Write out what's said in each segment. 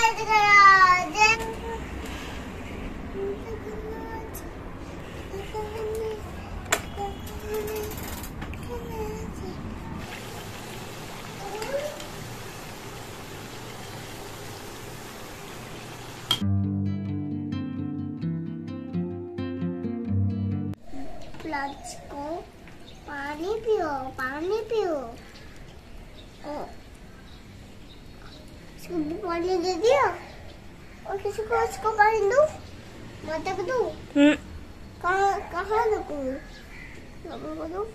Plus को पानी पियो, पानी पियो। इसको भी पानी दे दिया और किसी को इसको पानी दूं, माता को दूं। कहाँ रखूं? बाबा को दूं।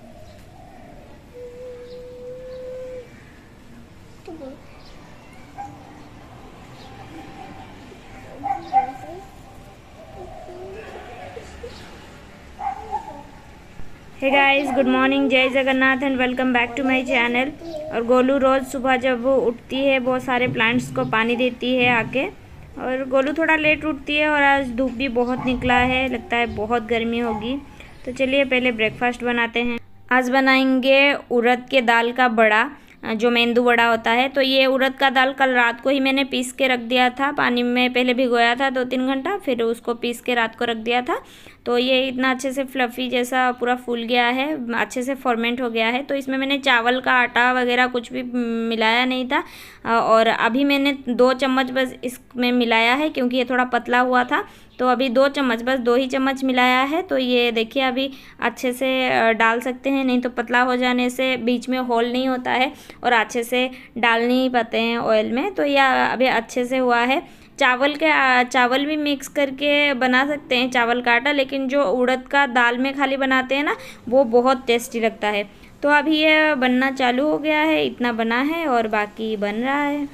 हे गाइस, गुड मॉर्निंग, जय Jagannath and welcome back to my channel. और गोलू रोज़ सुबह जब वो उठती है बहुत सारे प्लांट्स को पानी देती है आके। और गोलू थोड़ा लेट उठती है और आज धूप भी बहुत निकला है, लगता है बहुत गर्मी होगी। तो चलिए पहले ब्रेकफास्ट बनाते हैं। आज बनाएंगे उड़द के दाल का बड़ा, जो मेंदू बड़ा होता है। तो ये उड़द का दाल कल रात को ही मैंने पीस के रख दिया था, पानी में पहले भिगोया था 2-3 घंटा, फिर उसको पीस के रात को रख दिया था। तो ये इतना अच्छे से फ्लफ़ी जैसा पूरा फूल गया है, अच्छे से फॉर्मेंट हो गया है। तो इसमें मैंने चावल का आटा वगैरह कुछ भी मिलाया नहीं था। और अभी मैंने 2 चम्मच बस इसमें मिलाया है, क्योंकि ये थोड़ा पतला हुआ था। तो अभी 2 चम्मच, बस 2 ही चम्मच मिलाया है। तो ये देखिए अभी अच्छे से डाल सकते हैं, नहीं तो पतला हो जाने से बीच में होल नहीं होता है और अच्छे से डाल नहीं पाते हैं ऑयल में। तो यह अभी अच्छे से हुआ है। चावल भी मिक्स करके बना सकते हैं, चावल का आटा, लेकिन जो उड़द का दाल में खाली बनाते हैं ना, वो बहुत टेस्टी लगता है। तो अभी ये बनना चालू हो गया है, इतना बना है और बाकी बन रहा है।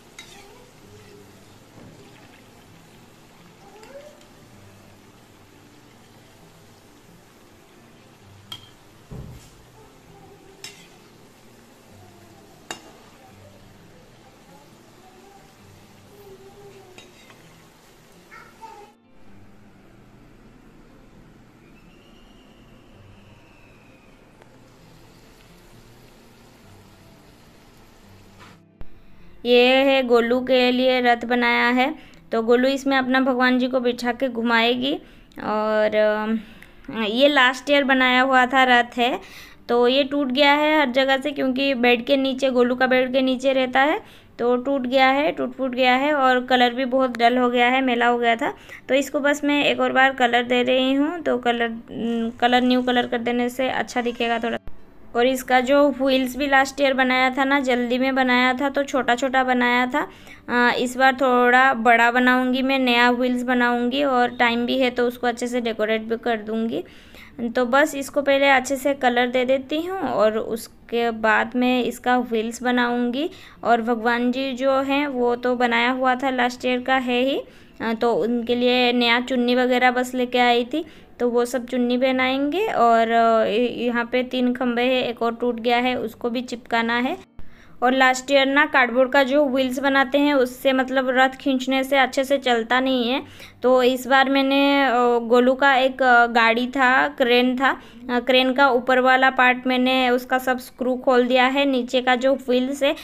ये है गोलू के लिए रथ बनाया है। तो गोलू इसमें अपना भगवान जी को बिठा के घुमाएगी। और ये लास्ट ईयर बनाया हुआ था रथ है। तो ये टूट गया है हर जगह से, क्योंकि बेड के नीचे, गोलू का बेड के नीचे रहता है। तो टूट गया है, टूट फूट गया है और कलर भी बहुत डल हो गया है, मैला हो गया था। तो इसको बस मैं एक और बार कलर दे रही हूँ। तो न्यू कलर कर देने से अच्छा दिखेगा थोड़ा। और इसका जो व्हील्स भी लास्ट ईयर बनाया था ना, जल्दी में बनाया था तो छोटा छोटा बनाया था। इस बार थोड़ा बड़ा बनाऊंगी, मैं नया व्हील्स बनाऊंगी और टाइम भी है तो उसको अच्छे से डेकोरेट भी कर दूंगी। तो बस इसको पहले अच्छे से कलर दे देती हूँ और उसके बाद में इसका व्हील्स बनाऊंगी। और भगवान जी जो हैं वो तो बनाया हुआ था, लास्ट ईयर का है ही। तो उनके लिए नया चुन्नी वगैरह बस लेके आई थी, तो वो सब चुन्नी पहनाएंगे। और यहाँ पे 3 खंबे हैं, एक और टूट गया है, उसको भी चिपकाना है। और लास्ट ईयर ना कार्डबोर्ड का जो व्हील्स बनाते हैं उससे मतलब रथ खींचने से अच्छे से चलता नहीं है। तो इस बार मैंने गोलू का एक गाड़ी था, क्रेन था, क्रेन का ऊपर वाला पार्ट मैंने उसका सब स्क्रू खोल दिया है। नीचे का जो व्हील्स है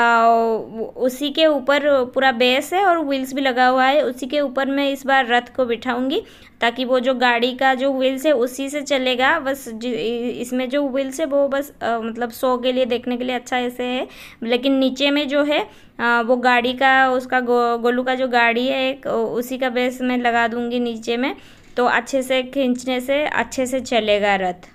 उसी के ऊपर पूरा बेस है और व्हील्स भी लगा हुआ है, उसी के ऊपर मैं इस बार रथ को बिठाऊंगी, ताकि वो जो गाड़ी का जो व्हील्स है उसी से चलेगा। बस इसमें जो व्हील्स है वो बस मतलब शो के लिए, देखने के लिए अच्छा ऐसे है। लेकिन नीचे में जो है वो गाड़ी का, उसका गोलू का जो गाड़ी है एक, उसी का बेस मैं लगा दूंगी नीचे में। तो अच्छे से खींचने से अच्छे से चलेगा रथ।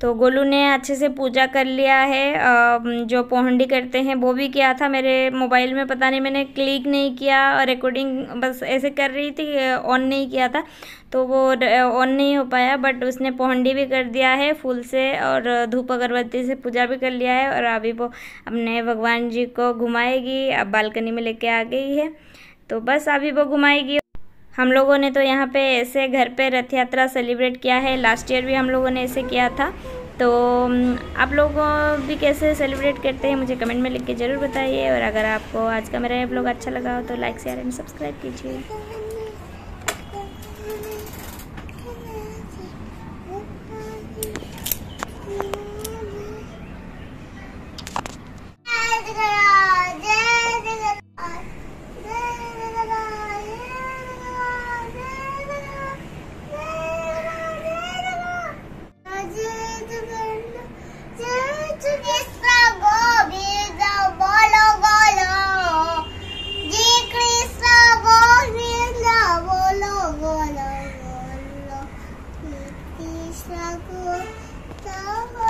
तो गोलू ने अच्छे से पूजा कर लिया है। जो पोहंडी करते हैं वो भी किया था। मेरे मोबाइल में पता नहीं मैंने क्लिक नहीं किया और रिकॉर्डिंग बस ऐसे कर रही थी, ऑन नहीं किया था, तो वो ऑन नहीं हो पाया। बट उसने पोहंडी भी कर दिया है फूल से और धूप अगरबत्ती से पूजा भी कर लिया है। और अभी वो अपने भगवान जी को घुमाएगी। अब बालकनी में लेके आ गई है, तो बस अभी वो घुमाएगी। हम लोगों ने तो यहाँ पे ऐसे घर पे रथ यात्रा सेलिब्रेट किया है। लास्ट ईयर भी हम लोगों ने ऐसे किया था। तो आप लोग भी कैसे सेलिब्रेट करते हैं मुझे कमेंट में लिख के ज़रूर बताइए। और अगर आपको आज का मेरा ये व्लॉग अच्छा लगा हो तो लाइक शेयर एंड सब्सक्राइब कीजिए। Go,